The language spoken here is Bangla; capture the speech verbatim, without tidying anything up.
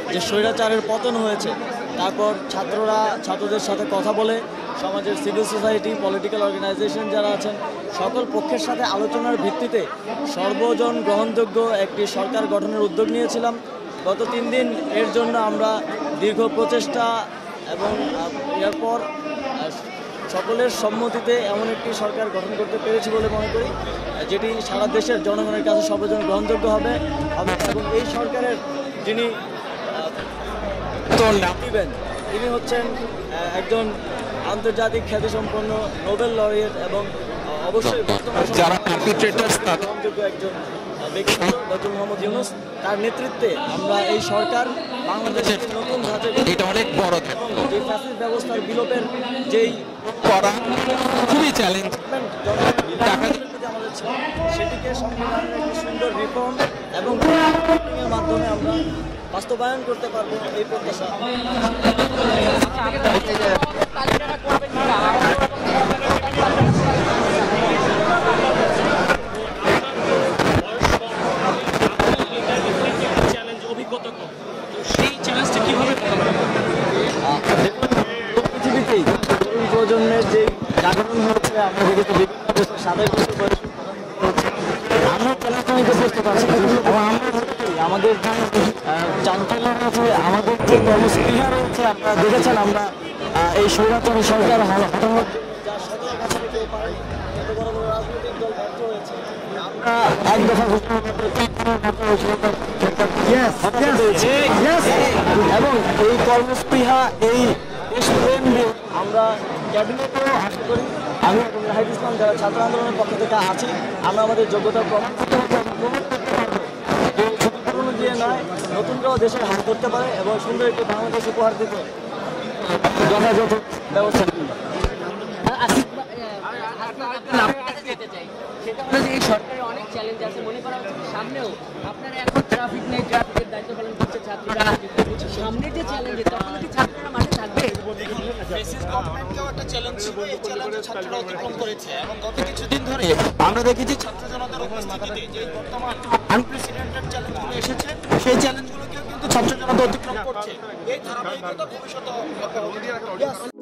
যে স্বৈরাচারের পতন হয়েছে, তারপর ছাত্ররা ছাত্রদের সাথে কথা বলে সমাজের সিভিল সোসাইটি, পলিটিক্যাল অর্গানাইজেশন যারা আছেন সকল পক্ষের সাথে আলোচনার ভিত্তিতে সর্বজন গ্রহণযোগ্য একটি সরকার গঠনের উদ্যোগ নিয়েছিলাম। গত তিন দিন এর জন্য আমরা দীর্ঘ প্রচেষ্টা এবং এরপর সকলের সম্মতিতে এমন একটি সরকার গঠন করতে পেরেছি বলে মনে করি, যেটি সারা দেশের জনগণের কাছে সর্বজন গ্রহণযোগ্য হবে হবে এবং এই সরকারের যিনি দিবেন তিনি হচ্ছেন একজন আন্তর্জাতিক খ্যাতিসম্পন্ন নোবেল লরিয়েট এবং অবশ্যই যারা আর্বিট্রেটার্স গ্রহণযোগ্য একজন ব্যক্তিত্ব ডক্টর মোহাম্মদ ইউনূস। তার নেতৃত্বে আমরা এই সরকার বাংলাদেশের নতুন ধাঁচে এটা অনেক বড় যে ফ্যাসিস্ট ব্যবস্থার বিলোপের যেই করা খুবই চ্যালেঞ্জ সেটিকে সংবিধানের একটি সুন্দর রিফর্ম এবং এর মাধ্যমে আমরা বাস্তবায়ন করতে পারবো এই প্রত্যাশা। পৃথিবীতেই তরুণ প্রজন্মের যে জাগরণ হচ্ছে আমরা দেখেছি বিভিন্ন দেশে সাতাশ বছর বয়স আমরা চ্যালেঞ্জ নিতে প্রস্তুত আছি এবং আমরা আমাদের চাঞ্চল্য রয়েছে, আমাদের যে কর্মস্পৃহা রয়েছে, আপনারা দেখেছেন আমরা এই স্বৈরাচারী সরকার হঠাৎ যার সরকারের কাছে কেউ পারেনি, এত বড় বড় রাজনৈতিক দল ব্যর্থ হয়েছে। আমরা এক দফা ঘোষণা এবং এই কর্মস্পৃহা এই দেশপ্রেম আমরা ক্যাবিনেটেও আশা করি আমি এবং নাহিদ ইসলাম যারা ছাত্র আন্দোলনের পক্ষ থেকে আছি আমরা আমাদের যোগ্যতা প্রমাণ করতে পারবো যে শুধু পুরনো দিয়ে নয় নতুনরাও দেশের হাত ধরতে পারে এবং সুন্দর একটি বাংলাদেশ উপহার দিতে যথাযথ ব্যবস্থা নিতে। সেটা হলো যে এই সরকারের অনেক চ্যালেঞ্জ আছে, মনে করা হচ্ছে সামনেও আপনারা এখন ট্রাফিক নেই, ট্রাফিকের দায়িত্ব পালন করছে ছাত্ররা, সামনে যে চ্যালেঞ্জ তখন কি ছাত্ররা মাঠে থাকবে? ছাত্ররা অতিক্রম করেছে এবং গত কিছুদিন ধরে আমরা দেখেছি ছাত্র জনতার উপস্থিতিতে যে বর্তমান আনপ্রেসিডেন্টেড চ্যালেঞ্জগুলো এসেছে সেই চ্যালেঞ্জগুলোকেও কিন্তু ছাত্র জনতা অতিক্রম করছে। এই ধারাবাহিকতা ভবিষ্যতে